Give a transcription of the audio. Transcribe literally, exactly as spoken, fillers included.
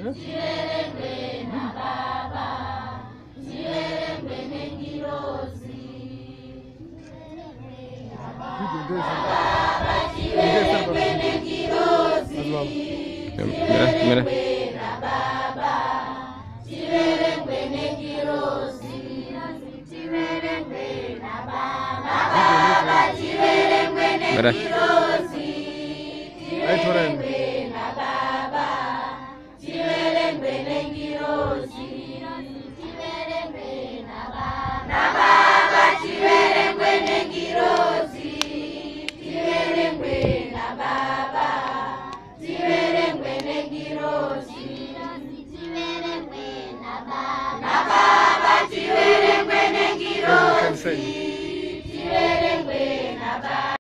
Ziwerengwe na Baba, ziwerengwe nengirozi. Baba, ziwerengwe nengirozi. Ziwerengwe na Baba, ziwerengwe nengirozi. Ziwerengwe na Baba, Baba, ziwerengwe nengirozi. Ziwerengwe na Baba, ziwerengwe nengirozi. Ziwerengwe na Baba, ziwerengwe nengirozi. Ziwerengwe na Baba, ziwerengwe nengirozi. Ziwerengwe na Baba, ziwerengwe nengirozi. Ziwerengwe na Baba.